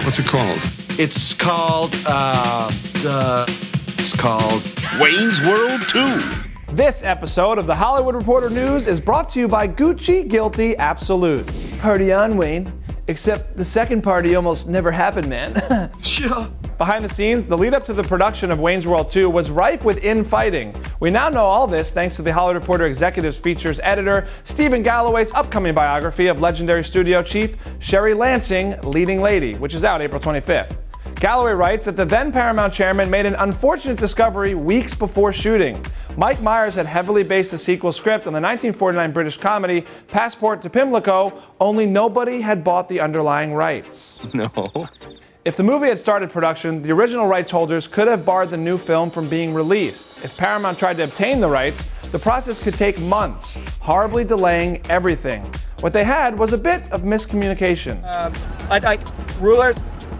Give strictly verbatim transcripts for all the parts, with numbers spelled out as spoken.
What's it called? It's called, uh, uh, it's called Wayne's World two. This episode of the Hollywood Reporter News is brought to you by Gucci Guilty Absolute. Party on, Wayne. Except the second party almost never happened, man. Sure. Behind the scenes, the lead up to the production of Wayne's World two was rife with infighting. We now know all this thanks to the Hollywood Reporter Executives Features editor, Stephen Galloway's upcoming biography of legendary studio chief Sherry Lansing, Leading Lady, which is out April twenty-fifth. Galloway writes that the then-Paramount chairman made an unfortunate discovery weeks before shooting. Mike Myers had heavily based the sequel script on the nineteen forty-nine British comedy Passport to Pimlico, only nobody had bought the underlying rights. No. If the movie had started production, the original rights holders could have barred the new film from being released. If Paramount tried to obtain the rights, the process could take months, horribly delaying everything. What they had was a bit of miscommunication. Uh, I'd like rulers,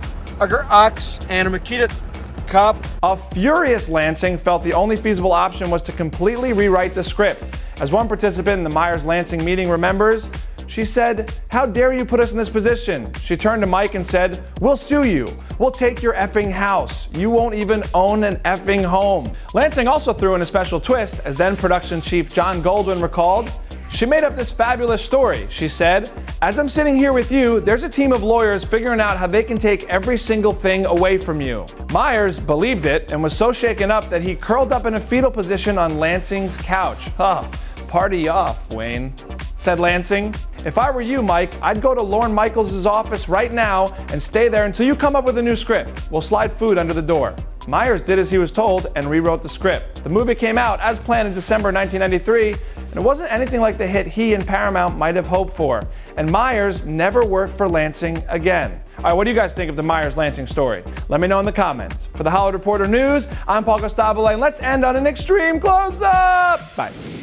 a ox, and a Makita cup. A furious Lansing felt the only feasible option was to completely rewrite the script. As one participant in the Myers-Lansing meeting remembers, she said, "How dare you put us in this position?" She turned to Mike and said, "We'll sue you. We'll take your effing house. You won't even own an effing home." Lansing also threw in a special twist, as then production chief John Goldwyn recalled. "She made up this fabulous story," she said. "As I'm sitting here with you, there's a team of lawyers figuring out how they can take every single thing away from you." Myers believed it and was so shaken up that he curled up in a fetal position on Lansing's couch. "Oh, party off, Wayne," said Lansing. "If I were you, Mike, I'd go to Lorne Michaels' office right now and stay there until you come up with a new script. We'll slide food under the door." Myers did as he was told and rewrote the script. The movie came out as planned in December nineteen ninety-three, and it wasn't anything like the hit he and Paramount might have hoped for. And Myers never worked for Lansing again. All right, what do you guys think of the Myers-Lansing story? Let me know in the comments. For the Hollywood Reporter News, I'm Paul Costabile, and let's end on an extreme close-up. Bye.